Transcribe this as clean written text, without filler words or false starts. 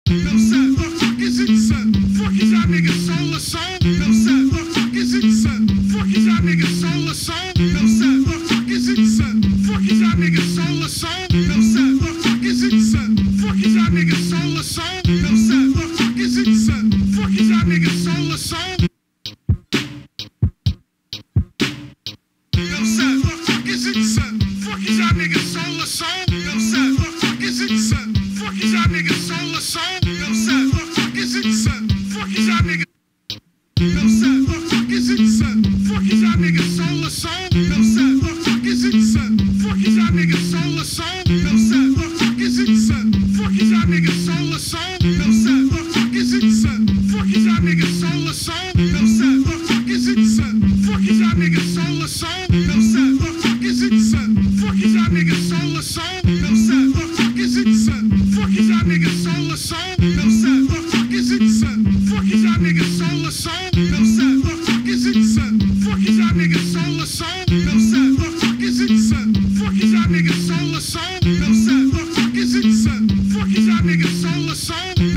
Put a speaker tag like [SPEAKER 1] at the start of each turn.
[SPEAKER 1] No son, fuck is it, son? Fuck is y'all niggas soul or song? No son, fuck is it, son? Fuck is y'all niggas soul or song? No son, fuck is it, son? Fuck is y'all niggas soul or song? No son, fuck is it, son? Fuck is y'all niggas soul or song? No son, fuck is it, son? Fuck is y'all niggas soul or song? No son, fuck is it, son? Fuck is y'all niggas soul or song? No son, fuck is it, son? Fuck is y'all niggas soul or song? No son, fuck is it, son? Fuck is y'all niggas. No son, fuck is it, son? Fuck is y'all niggas soul or song? No son, fuck is it, son? Fuck is y'all niggas soul or song? No son, fuck is it, son? Fuck is y'all niggas soul or song? No son, fuck is it, son? Fuck is y'all niggas soul or song? No son, fuck is it, son? Fuck is y'all niggas soul or song? No son, fuck is it, son? Fuck is y'all niggas soul or song? No son, fuck is it, son? Fuck is y'all niggas soul or song? No son, fuck is it, son? Fuck is y'all niggas soul or song? No son, fuck is it, son? Fuck is y'all niggas soul or song? No son, fuck is it, son? Fuck is y'all niggas soul or song? No son, fuck is it, son? Fuck is y'all niggas soul or song?